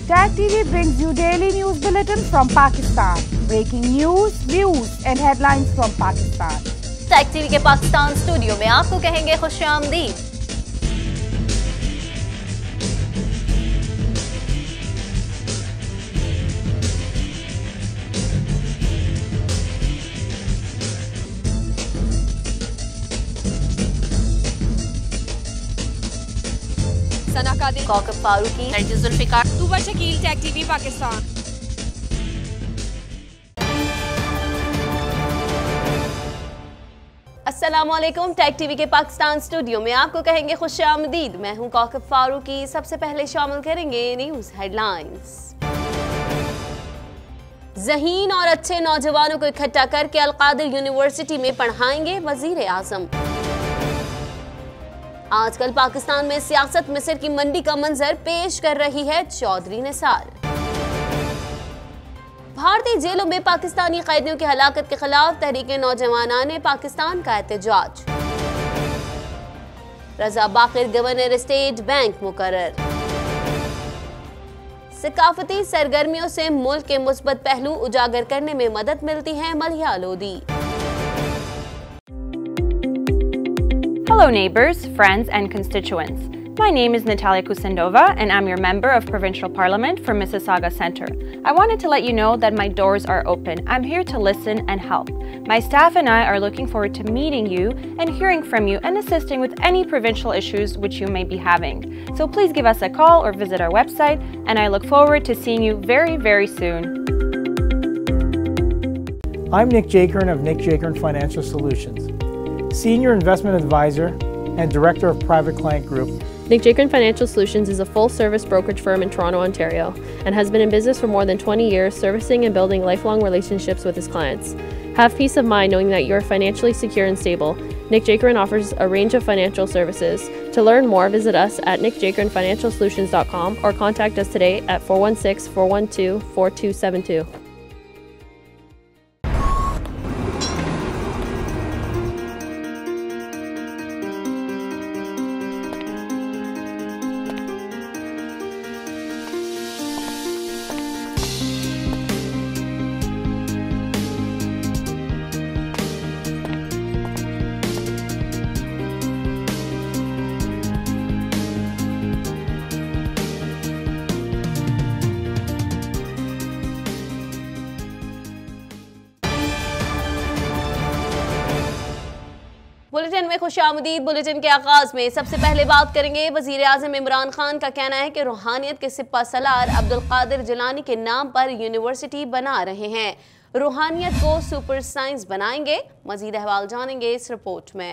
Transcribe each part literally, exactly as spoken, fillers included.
Tag T V brings you daily news bulletin from Pakistan. Breaking news, views and headlines from Pakistan. Tag T V के Pakistan studio में आपको कहेंगे खुशामदीद। Kokab Farooqui, Zulfiqar, Tubar Shakeel, tag TV Pakistan. अस्सलामुअलैकुम। Tag TV के Pakistan studio में आपको कहेंगे खुशामदीद। मैं हूं कोकब फारूकी। सबसे पहले शामिल करेंगे न्यूज हेडलाइंस। ज़हीन और अच्छे नौजवानों को इकट्ठा करके अल-कादिर यूनिवर्सिटी में पढ़ाएंगे वजीर आजम। आजकल पाकिस्तान में सियासत मिस्र की मंडी का मंजर पेश कर रही है चौधरी निसार। भारतीय जेलों में पाकिस्तानी कैदियों की हलाकत के खिलाफ तहरीक नौजवानाने पाकिस्तान का एहतजाज। Raza Baqir governor state Bank मुकर्रर। सकाफती सरगर्मियों से मुल्क के मुस्बत पहलू उजागर करने में मदद मिलती है Maliha Lodhi. Hello neighbors, friends and constituents. My name is Natalia Kusendova and I'm your member of Provincial Parliament for Mississauga Centre. I wanted to let you know that my doors are open. I'm here to listen and help. My staff and I are looking forward to meeting you and hearing from you and assisting with any provincial issues which you may be having. So please give us a call or visit our website and I look forward to seeing you very, very soon. I'm Nick Jakern of Nick Jakern Financial Solutions, Senior Investment Advisor and Director of Private Client Group. Nick Jakern Financial Solutions is a full-service brokerage firm in Toronto, Ontario, and has been in business for more than twenty years, servicing and building lifelong relationships with his clients. Have peace of mind knowing that you're financially secure and stable. Nick Jakern offers a range of financial services. To learn more, visit us at nick jakern financial solutions dot com or contact us today at four one six, four one two, four two seven two. Bulletin में खुशामदीद। Bulletin के आगाज में सबसे पहले बात करेंगे वजीर आजम इमरान खान का कहना है कि रूहानियत के सिपा सलार अब्दुल कादिर जिलानी के नाम पर यूनिवर्सिटी बना रहे हैं। रूहानियत को सुपर साइंस बनाएंगे। मजीद अहवाल जानेंगे इस रिपोर्ट में।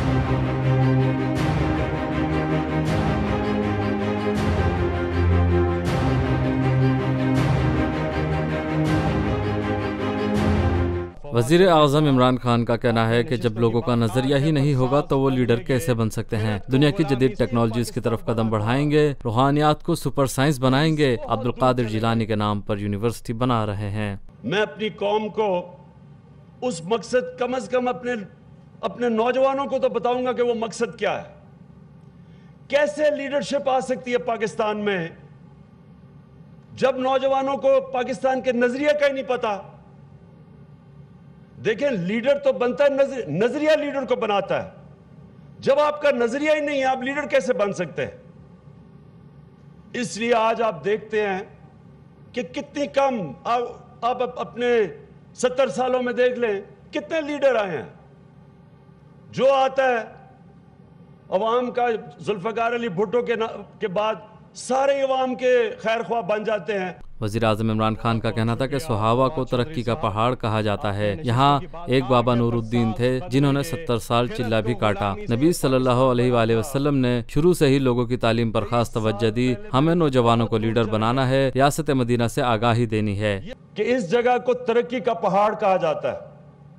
वज़ीर आज़म इमरान खान का कहना है कि जब लोगों का नजरिया ही नहीं होगा तो वो लीडर कैसे बन सकते हैं। दुनिया की जदीद टेक्नोलॉजीज की तरफ कदम बढ़ाएंगे, रूहानियात को सुपर साइंस बनाएंगे। अब्दुल कादिर जिलानी के नाम पर यूनिवर्सिटी बना रहे हैं। मैं अपनी कौम को उस मकसद, कम अज कम अपने अपने नौजवानों को तो बताऊंगा कि वो मकसद क्या है। कैसे लीडरशिप आ सकती है पाकिस्तान में जब नौजवानों को पाकिस्तान के नजरिया का ही नहीं पता। देखें, लीडर तो बनता है, नजर, नजरिया लीडर को बनाता है। जब आपका नजरिया ही नहीं है, आप लीडर कैसे बन सकते हैं? इसलिए आज आप देखते हैं कि कितनी कम, आप, आप अपने सत्तर सालों में देख लें कितने लीडर आए हैं। जो आता है अवाम का, जुल्फिकार अली भुट्टो के, के बाद सारे अवाम के खैर ख्वाह बन जाते हैं। वज़ीर आज़म इमरान खान का कहना था कि सुहावा को तरक्की का पहाड़ कहा जाता है। यहाँ एक बाबा नूरुद्दीन थे जिन्होंने सत्तर साल चिल्ला भी काटा। नबी सल्लल्लाहु अलैहि वसल्लम ने शुरू से ही लोगों की तालीम पर खास तवज्जो दी। हमें नौजवानों को लीडर बनाना है, रियासत मदीना से आगाही देनी है कि इस जगह को तरक्की का पहाड़ कहा जाता है।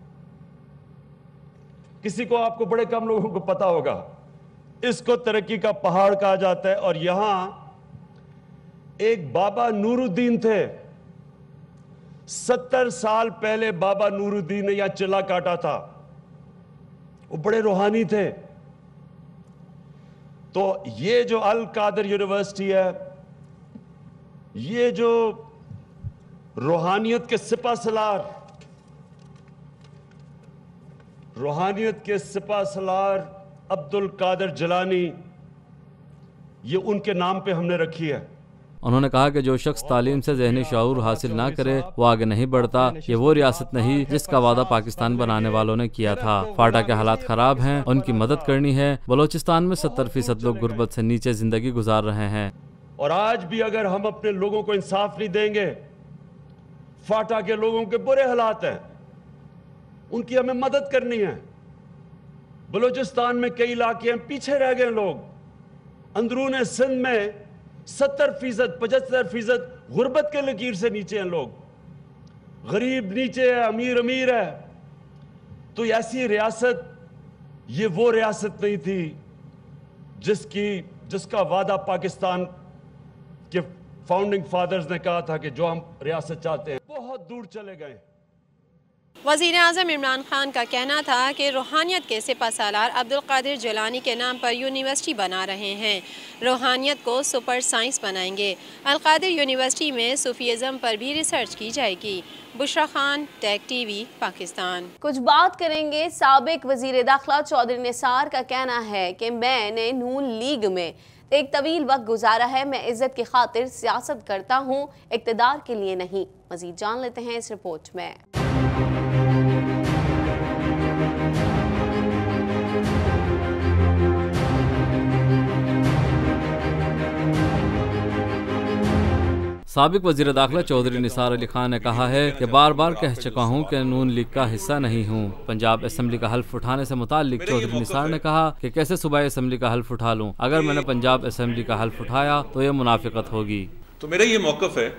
किसी को, आपको बड़े कम लोगों को पता होगा, इसको तरक्की का पहाड़ कहा जाता है। और यहाँ एक बाबा नूरुद्दीन थे, सत्तर साल पहले बाबा नूरुद्दीन ने यहां चिल्ला काटा था। वो बड़े रूहानी थे। तो ये जो अल कादिर यूनिवर्सिटी है, ये जो रूहानियत के सिपा सलार रूहानियत के सिपा सलार अब्दुल कादिर जिलानी, ये उनके नाम पे हमने रखी है। उन्होंने कहा कि जो शख्स तालीम से ज़हनी शऊर हासिल ना करे वो आगे नहीं बढ़ता। ये वो रियासत नहीं जिसका वादा पाकिस्तान बनाने वालों ने किया था। फाटा के हालात खराब हैं, उनकी मदद करनी है। बलोचिस्तान में सत्तर फीसद लोग गुर्बत से नीचे जिंदगी गुजार रहे हैं। और आज भी अगर हम अपने लोगों को इंसाफ नहीं देंगे, फाटा के लोगों के बुरे हालात हैं, उनकी हमें मदद करनी है। बलोचिस्तान में कई इलाके हैं, पीछे रह गए लोग। अंदरून सिंध में सत्तर फीसद पचहत्तर फीसद गुर्बत के लकीर से नीचे हैं लोग। गरीब नीचे है, अमीर अमीर है। तो ऐसी रियासत, ये वो रियासत नहीं थी जिसकी जिसका वादा पाकिस्तान के फाउंडिंग फादर्स ने कहा था कि जो हम रियासत चाहते हैं। बहुत दूर चले गए। वज़ीर आज़म इमरान खान का कहना था कि रूहानियत के सिपा सालार अब्दुल कादिर जिलानी के नाम पर यूनिवर्सिटी बना रहे हैं। रूहानियत को सुपर साइंस बनाएंगे। अल कादिर यूनिवर्सिटी में सूफीज़म पर भी रिसर्च की जाएगी। Bushra Khan, Tech TV, Pakistan. कुछ बात करेंगे साबिक वज़ीर दाखिला चौधरी निसार का कहना है कि मैंने नून लीग में एक तवील वक्त गुजारा है। मैं इज्जत की खातिर सियासत करता हूँ, इक़्तिदार के लिए नहीं। मज़ीद जान लेते हैं इस रिपोर्ट में। साबिक वज़ीर दाखिला चौधरी निसार अली खान ने कहा है कि बार बार कह चुका हूं कि नून लीग का हिस्सा नहीं हूं। पंजाब असेंबली का हल्फ उठाने से मुताल्लिक चौधरी निसार ने कहा कि कैसे सूबाई असेंबली का हल्फ उठा लूं। अगर मैंने पंजाब असेंबली का हल्फ उठाया तो यह मुनाफिकत होगी। तो मेरा ये मौक़िफ़ है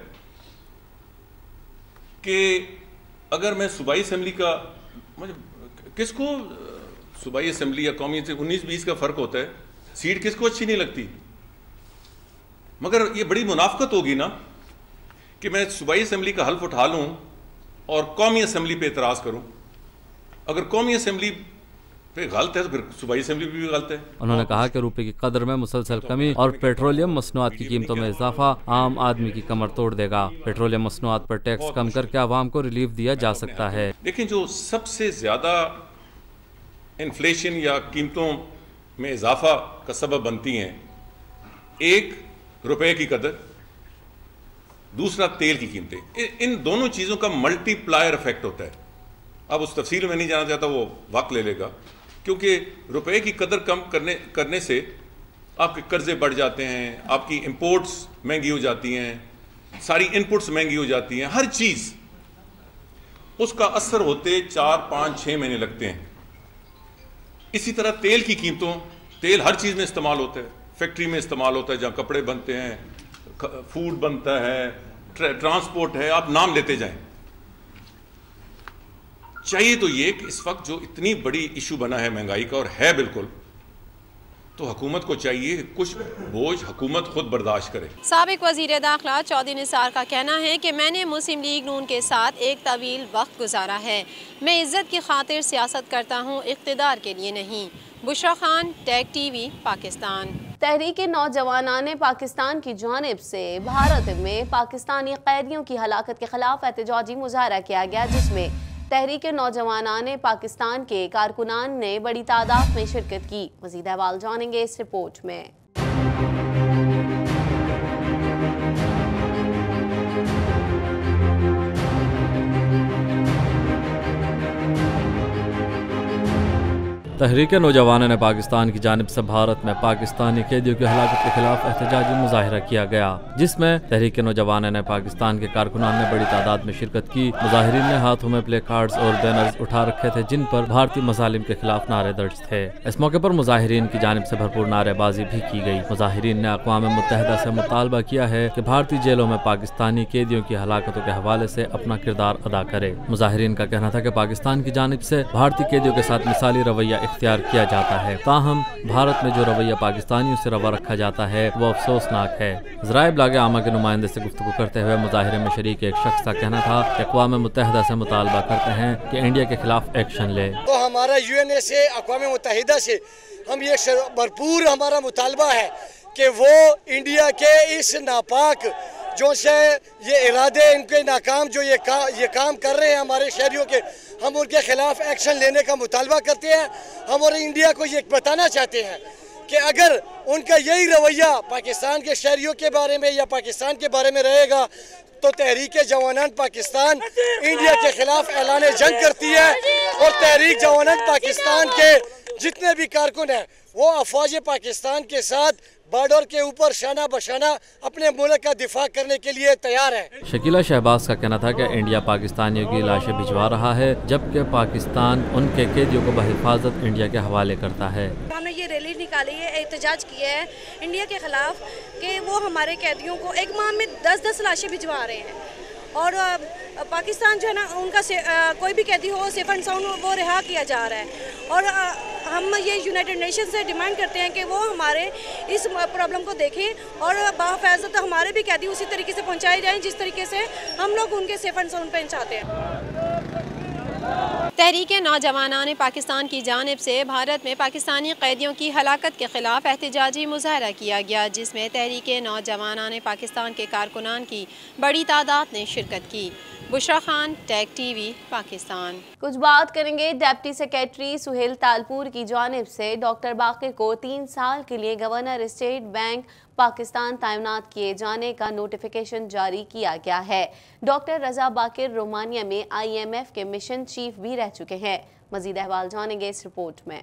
कि अगर मैं सूबाई असेंबली का, मुझे किसको सूबाई असेंबली या कौमी से उन्नीस बीस का फ़र्क होता है, सीट किसको अच्छी नहीं लगती, मगर ये बड़ी मुनाफिकत होगी ना कि मैं सूबाई असेंबली का हल्फ उठा लूँ और कौमी असेंबली पे एतराज़ करूँ। अगर कौमी असेंबली पे गलत है तो फिर सूबाई असेंबली भी गलत है। उन्होंने कहा कि रुपए की कदर में मुसलसल कमी और पेट्रोलियम मसनूआत की कीमतों में इजाफा आम आदमी की कमर तोड़ देगा। पेट्रोलियम मसनूआत पर टैक्स कम करके आवाम को रिलीफ दिया जा सकता है। लेकिन जो सबसे ज़्यादा इन्फ्लेशन या कीमतों में इजाफा का सबब बनती हैं, एक रुपए की कदर, दूसरा तेल की कीमतें। इन दोनों चीज़ों का मल्टीप्लायर इफेक्ट होता है। अब उस तफसील में नहीं जाना चाहता, वो वक्त ले लेगा, क्योंकि रुपए की कदर कम करने करने से आपके कर्जे बढ़ जाते हैं, आपकी इंपोर्ट्स महंगी हो जाती हैं, सारी इनपुट्स महंगी हो जाती हैं, हर चीज़ उसका असर होते चार पाँच छः महीने लगते हैं। इसी तरह तेल की कीमतों, तेल हर चीज़ में इस्तेमाल होता है, फैक्ट्री में इस्तेमाल होता है, जहाँ कपड़े बनते हैं, फूड बनता है, ट्रांसपोर्ट है, आप नाम लेते जाएं। चाहिए तो ये कि इस वक्त जो इतनी बड़ी इशू बना है महंगाई का, और है बिल्कुल, तो हुकूमत को चाहिए कि कुछ बोझ हुकूमत खुद बर्दाश्त करे। साबिक वज़ीर दाखिला चौधरी निसार का कहना है कि मैंने मुस्लिम लीग नून के साथ एक तवील वक्त गुजारा है। मैं इज्जत की खातिर सियासत करता हूँ, इक़्तिदार के लिए नहीं। Bushra Khan, Tech TV, Pakistan. तहरीक नौजवानाने पाकिस्तान की जानिब से भारत में पाकिस्तानी कैदियों की हलाकत के खिलाफ एहतजाजी मुजाहरा किया गया, जिसमें तहरीक नौजवानाने पाकिस्तान के कारकुनान ने बड़ी तादाद में शिरकत की। मज़ीद अहवाल जानेंगे इस रिपोर्ट में। तहरीक नौजवानों ने पाकिस्तान की जानिब से भारत में पाकिस्तानी कैदियों की हलाकत के खिलाफ एहतजाजी मुजाहिरा किया गया, जिसमें तहरीक नौजवानों ने पाकिस्तान के कारकुनान ने बड़ी तादाद में शिरकत की। मुजाहिरीन ने हाथों में प्ले कार्ड्स और बैनर्स उठा रखे थे, जिन पर भारतीय मजालिम के खिलाफ नारे दर्ज थे। इस मौके पर मुजाहिरीन की जानिब से भरपूर नारेबाजी भी की गई। मुजाहिरीन ने अक़वाम मुत्तहिदा से मुतालबा किया है कि भारतीय जेलों में पाकिस्तानी कैदियों की हलाकतों के हवाले से अपना किरदार अदा करे। मुजाहिरीन का कहना था कि पाकिस्तान की जानिब से भारतीय कैदियों के साथ मिसाली रवैया इख्तियार किया जाता है, ताहम भारत में जो रवैया पाकिस्तानियों से रवा रखा जाता है वो अफसोसनाक है। ज़राए इब्लाग आमा के नुमाइंदे से गुफ्तगू करते हुए मुजाहिरे में शरीक एक शख्स का कहना था कि अक़वाम मुत्तहिदा से मुतालबा करते हैं कि इंडिया के खिलाफ एक्शन ले। तो हमारा यूएनए से, अक़वाम मुत्तहिदा से हम ये भरपूर हमारा मुतालबा है कि वो इंडिया के इस नापाक जो से ये इरादे इनके नाकाम जो ये का, ये काम कर रहे हैं हमारे शहरियों के, हम उनके खिलाफ एक्शन लेने का मुतालबा करते हैं। हम और इंडिया को ये बताना चाहते हैं कि अगर उनका यही रवैया पाकिस्तान के शहरियों के बारे में या पाकिस्तान के बारे में रहेगा तो तहरीक जवानान पाकिस्तान इंडिया के खिलाफ ऐलान जंग करती है और तहरीक जवानान पाकिस्तान के जितने भी कारकुन हैं वो अफवाज पाकिस्तान के साथ बॉर्डर के ऊपर शाना बशाना अपने मुल्क का दिफा करने के लिए तैयार है। शकीला शहबाज का कहना था कि इंडिया पाकिस्तानियों की लाशें भिजवा रहा है जबकि पाकिस्तान उनके कैदियों को बहिफाजत इंडिया के हवाले करता है। हमने ये रैली निकाली है, एहतजाज किया है इंडिया के खिलाफ कि वो हमारे कैदियों को एक माह में दस दस लाशें भिजवा रहे हैं और पाकिस्तान जो है ना उनका से, आ, कोई भी कैदी हो सेफ एंड साउंड वो रिहा किया जा रहा है और आ, हम ये यूनाइटेड नेशन से डिमांड करते हैं कि वो हमारे इस प्रॉब्लम को देखें और बाहिफाजत हमारे भी कैदी उसी तरीके से पहुंचाए जाएं जिस तरीके से हम लोग उनके सेफ एंड साउंड पे चाहते हैं। तहरीक नौजवानान पाकिस्तान की जानिब से भारत में पाकिस्तानी कैदियों की हलाकत के खिलाफ एहतजाजी मुजाहरा किया गया जिसमें तहरीक नौजवानान पाकिस्तान के कारकुनान की बड़ी तादाद ने शिरकत की। Bushra Khan, tag TV, Pakistan. कुछ बात करेंगे डिप्टी सेक्रेटरी सुहेल तालपुर की जानिब से डॉक्टर बाकिर को तीन साल के लिए गवर्नर स्टेट बैंक पाकिस्तान तैनात किए जाने का नोटिफिकेशन जारी किया गया है। डॉक्टर रजा बाकिर रोमानिया में आई एम एफ के मिशन चीफ भी रह चुके हैं। मजीद अहवाल जानेंगे इस रिपोर्ट में।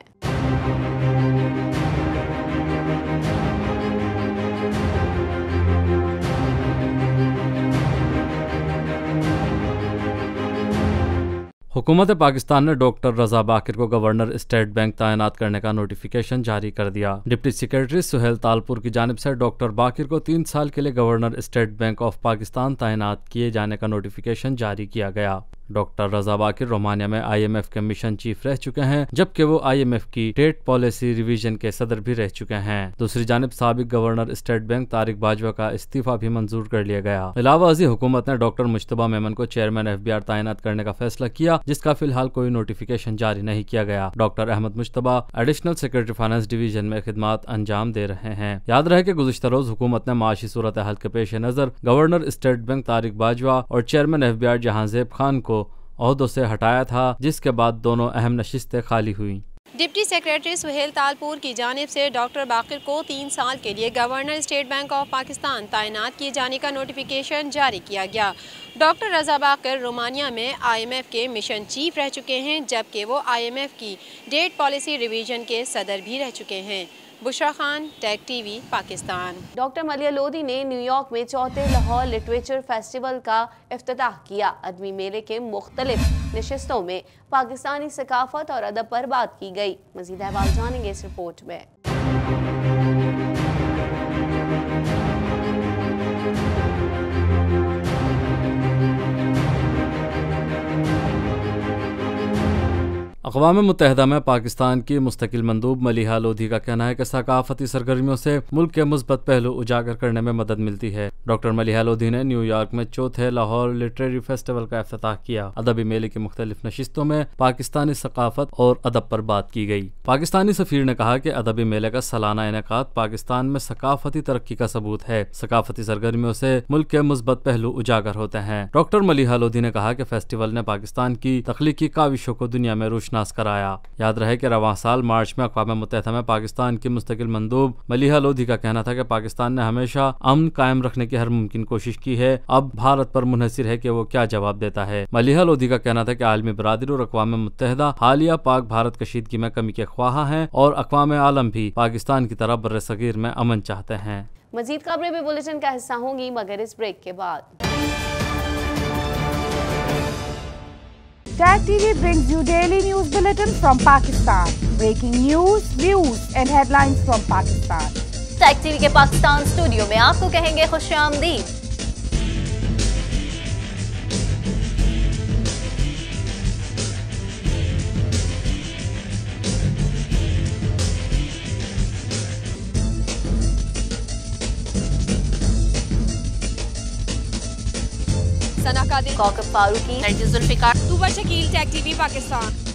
हुकूमत पाकिस्तान ने डॉक्टर रजा बाकिर को गवर्नर स्टेट बैंक तैनात करने का नोटिफिकेशन जारी कर दिया। डिप्टी सेक्रेटरी सुहेल तालपुर की जानिब से डॉक्टर बाकिर को तीन साल के लिए governor state bank of Pakistan तैनात किए जाने का नोटिफिकेशन जारी किया गया। डॉक्टर रजा बाकिर रोमानिया में आई एम एफ के मिशन चीफ रह चुके हैं जबकि वो आई एम एफ की ट्रेड पॉलिसी रिवीजन के सदर भी रह चुके हैं। दूसरी जानिब साबिक governor state bank Tariq Bajwa का इस्तीफा भी मंजूर कर लिया गया। इलावा अजी हुकूमत ने डॉक्टर मुश्तबा मेमन को चेयरमैन एफ बी आर तैनात करने का फैसला किया जिसका फिलहाल कोई नोटिफिकेशन जारी नहीं किया गया। Doctor Ahmed Mushtaba additional secretary finance division में खिदमात अंजाम दे रहे हैं। याद रहे कि गुज़िश्ता रोज हुकूमत ने माशी सूरत हाल के पेश नजर governor state bank Tariq Bajwa और chairman F B R Jahanzeb Khan को ओहदों से हटाया था जिसके बाद दोनों अहम नशिस्तें खाली हुई। डिप्टी सेक्रेटरी सुहेल तालपुर की जानिब से डॉक्टर बाकिर को तीन साल के लिए governor state bank of Pakistan तैनात किए जाने का नोटिफिकेशन जारी किया गया। डॉक्टर रजा बाकिर रोमानिया में आई एम एफ के मिशन चीफ रह चुके हैं जबकि वो आई एम एफ की डेट पॉलिसी रिवीजन के सदर भी रह चुके हैं। Bushra Khan, tag TV, Pakistan. Doctor Maliha Lodhi ने न्यूयॉर्क में चौथे लाहौर लिटरेचर फेस्टिवल का इफ्तिताह किया। अदबी मेले के मुख्तलिफ नशिस्तों में पाकिस्तानी सकाफत और अदब पर बात की गई। मजीद अहवाल जानेंगे इस रिपोर्ट में। अक़वाम मुत्तहिदा में पाकिस्तान की मुस्तकिल मंदूब मलिहा लोधी का कहना है कि सकाफती सरगर्मियों से मुल्क के मुस्बत पहलू उजागर करने में मदद मिलती है। डॉक्टर मलिहा लोधी ने न्यूयॉर्क में चौथे लाहौर लिटरेरी फेस्टिवल का इफ्तिताह किया। अदबी मेले की मुख्तलिफ नशिस्तों में पाकिस्तानी सकाफत और अदब पर बात की गई। पाकिस्तानी सफीर ने कहा कि अदबी मेले का सालाना इनेकाद पाकिस्तान में सकाफती तरक्की का सबूत है। सकाफती सरगर्मियों से मुल्क के मुस्बत पहलू उजागर होते हैं। डॉक्टर मलिहा लोधी ने कहा कि फेस्टिवल ने पाकिस्तान की तख्लीकी काविशों को दुनिया में रोशनास कराया। याद रहे कि रवां साल मार्च में अक़वाम मुत्तहिदा में पाकिस्तान की मुस्तकिल मंदूब मलिहा लोधी का कहना था कि पाकिस्तान ने हमेशा अमन कायम रखने की हर मुमकिन कोशिश की है। अब भारत पर मुनहसिर है कि वो क्या जवाब देता है। मलिहा लोधी का कहना था कि आलमी बरादरी और अक़वाम मुत्तहिदा हालिया पाक भारत कशीदगी में कमी के ख्वाहा हैं और अक़वाम आलम भी पाकिस्तान की तरह बर्रे सगीर में अमन चाहते हैं। मजीद खबरें भी बुलेटिन का हिस्सा होंगी मगर इस ब्रेक के बाद। Tag T V brings you daily news bulletin from Pakistan. Breaking news, views and headlines from Pakistan. Tag TV के पाकिस्तान स्टूडियो में आपको कहेंगे खुशामदीद। Sana Qadir, Kokab Farooqui, Zulfiqar, Shakeel, tag TV Pakistan.